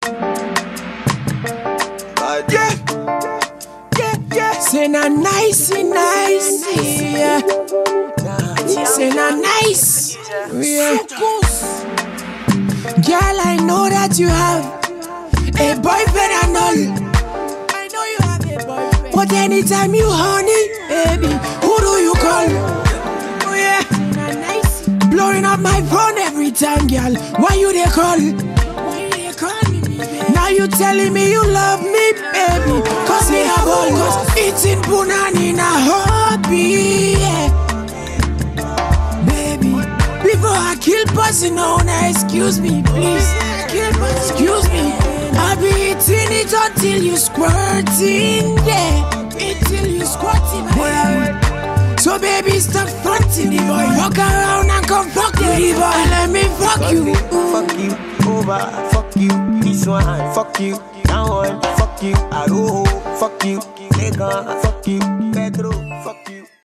Yeah, yeah, yeah. Say na nice, nice, yeah. Say na nice, yeah. Girl, I know that you have a boyfriend and all. I know you have a boyfriend. But anytime you horny, baby, who do you call? Oh yeah, nice. Blowing up my phone every time, girl. Why you they call? Why you they call me, baby? Now you telling me you love me, baby. Cause me a ball, cause eating punani in a hobby, yeah. Before I kill person, no, now excuse me, please. Excuse me. I'll be eating it until you squirting, yeah. Until you squirting, boy. So baby, stop fronting the boy. Walk around and come fuck the boy. Let me fuck you. Fuck you, over, fuck you. This one, fuck you. That one, fuck you. Aroho, fuck you. Legon, fuck you. Pedro, fuck you.